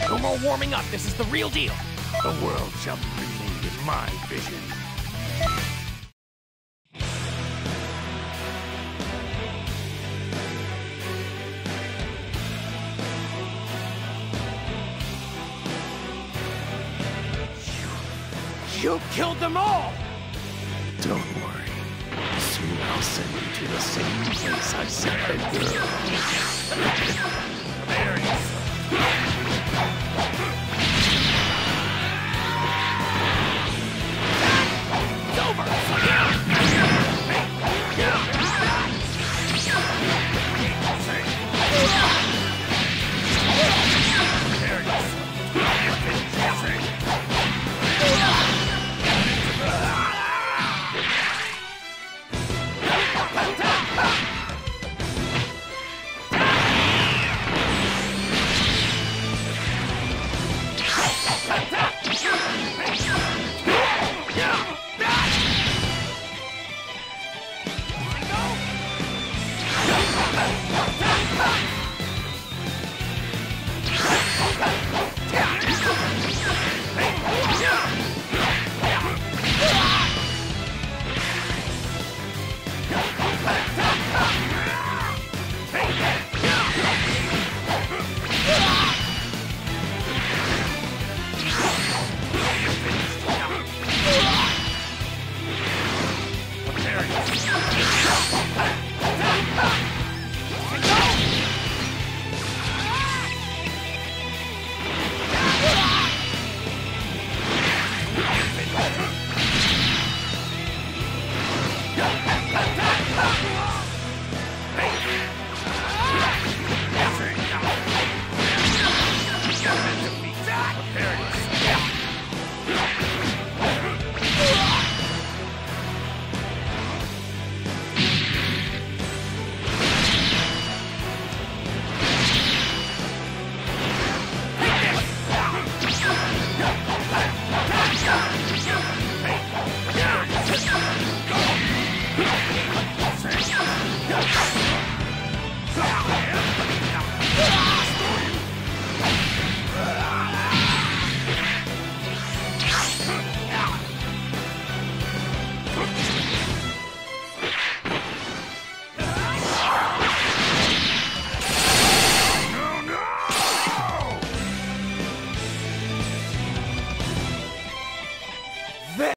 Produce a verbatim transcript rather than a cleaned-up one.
No more warming up. This is the real deal. The world shall be remade in my vision. You killed them all! Don't worry. Soon I'll send you to the same place I sent the girl. There it is. It's over! There it is. Go!